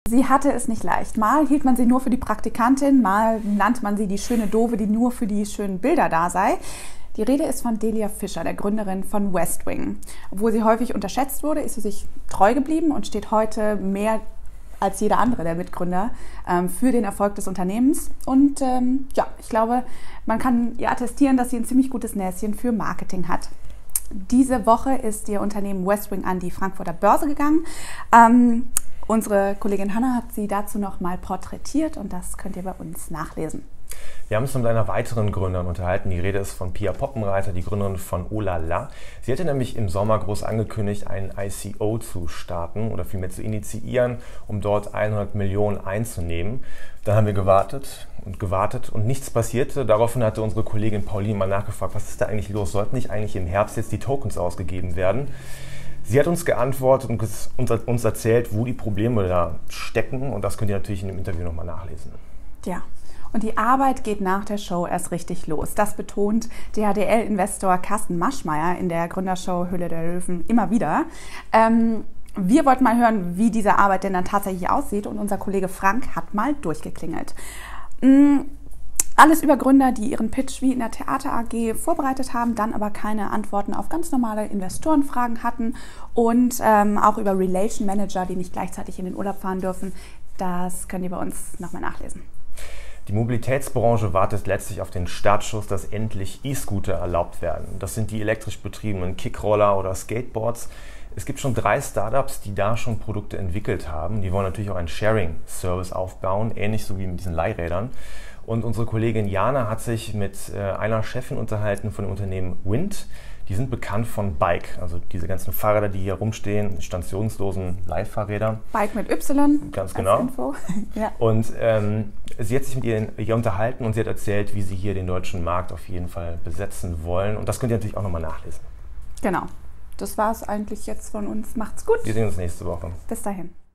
Sie hatte es nicht leicht. Mal hielt man sie nur für die Praktikantin, mal nannte man sie die schöne Doofe, die nur für die schönen Bilder da sei. Die Rede ist von Delia Fischer, der Gründerin von West Wing. Obwohl sie häufig unterschätzt wurde, ist sie sich treu geblieben und steht heute mehr als jeder andere der Mitgründer für den Erfolg des Unternehmens. Und ich glaube, man kann ihr attestieren, dass sie ein ziemlich gutes Näschen für Marketing hat. Diese Woche ist ihr Unternehmen West Wing an die Frankfurter Börse gegangen. Unsere Kollegin Hanna hat sie dazu nochmal porträtiert und das könnt ihr bei uns nachlesen. Wir haben uns mit einer weiteren Gründerin unterhalten. Die Rede ist von Pia Poppenreiter, die Gründerin von Olala. Sie hatte nämlich im Sommer groß angekündigt, einen ICO zu starten oder vielmehr zu initiieren, um dort 100 Millionen einzunehmen. Dann haben wir gewartet und nichts passierte. Daraufhin hatte unsere Kollegin Pauline mal nachgefragt, was ist da eigentlich los? Sollten nicht eigentlich im Herbst jetzt die Tokens ausgegeben werden? Sie hat uns geantwortet und uns erzählt, wo die Probleme da stecken. Und das könnt ihr natürlich in dem Interview nochmal nachlesen. Ja. Und die Arbeit geht nach der Show erst richtig los. Das betont der HDL-Investor Carsten Maschmeyer in der Gründershow Höhle der Löwen immer wieder. Wir wollten mal hören, wie diese Arbeit denn dann tatsächlich aussieht und unser Kollege Frank hat mal durchgeklingelt. Alles über Gründer, die ihren Pitch wie in der Theater AG vorbereitet haben, dann aber keine Antworten auf ganz normale Investorenfragen hatten und auch über Relation Manager, die nicht gleichzeitig in den Urlaub fahren dürfen. Das könnt ihr bei uns nochmal nachlesen. Die Mobilitätsbranche wartet letztlich auf den Startschuss, dass endlich E-Scooter erlaubt werden. Das sind die elektrisch betriebenen Kickroller oder Skateboards. Es gibt schon 3 Startups, die da schon Produkte entwickelt haben. Die wollen natürlich auch einen Sharing-Service aufbauen, ähnlich so wie mit diesen Leihrädern. Und unsere Kollegin Jana hat sich mit einer Chefin unterhalten von dem Unternehmen Wind. Die sind bekannt von Bike, also diese ganzen Fahrräder, die hier rumstehen, stationslosen Leihfahrräder. Bike mit Y. Ganz genau. Info. Ja. Und sie hat sich mit ihr unterhalten und sie hat erzählt, wie sie hier den deutschen Markt auf jeden Fall besetzen wollen. Und das könnt ihr natürlich auch nochmal nachlesen. Genau. Das war es eigentlich jetzt von uns. Macht's gut. Wir sehen uns nächste Woche. Bis dahin.